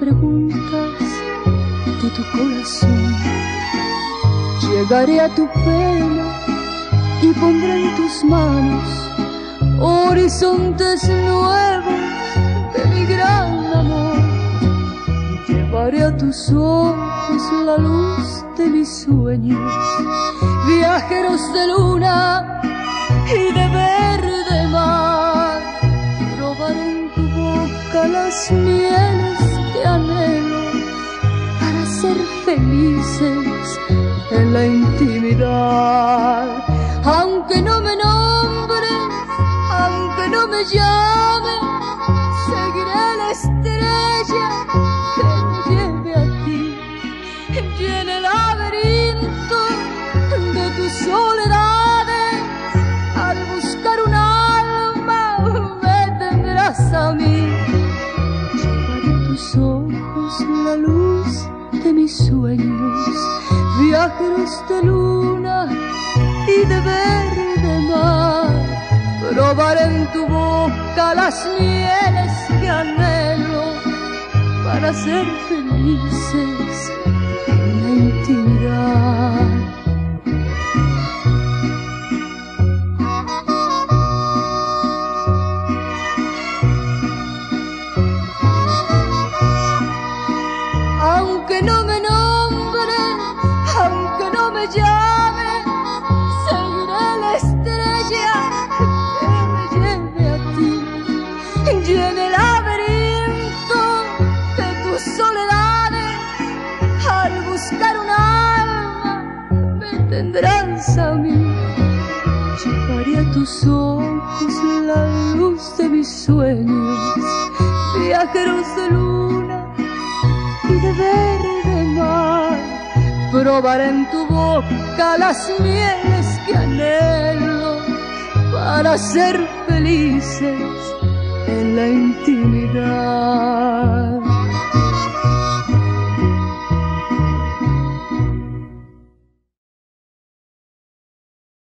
preguntas de tu corazón. Llegaré a tu pena y pondré en tus manos horizontes nuevos de mi gran amor. Llevaré a tus ojos la luz de mis sueños, viajeros de luna y de verde mar. Probaré en tu boca las mieles que anhelo para ser felices en la intimidad. Aunque no me nombres, aunque no me llames, seguiré la estrella que me lleve a ti. Y en el laberinto de tus soledades, al buscar un alma, me tendrás a mí. Llevaré a tus ojos la luz de mis sueños, viajeros de luna y de verde mar. Probaré en tu boca las mieles que anhelo para ser felices en la intimidad. Aunque no me nombres, aunque no me llames, seguiré la estrella que me lleve a ti. Y en el laberinto de tus soledades, al buscar un alma, me tendrás a mí. Llevaré a tus ojos la luz de mis sueños, viajeros de luna y de verde mar. Probaré en tu boca las mieles que anhelo para ser felices en la intimidad.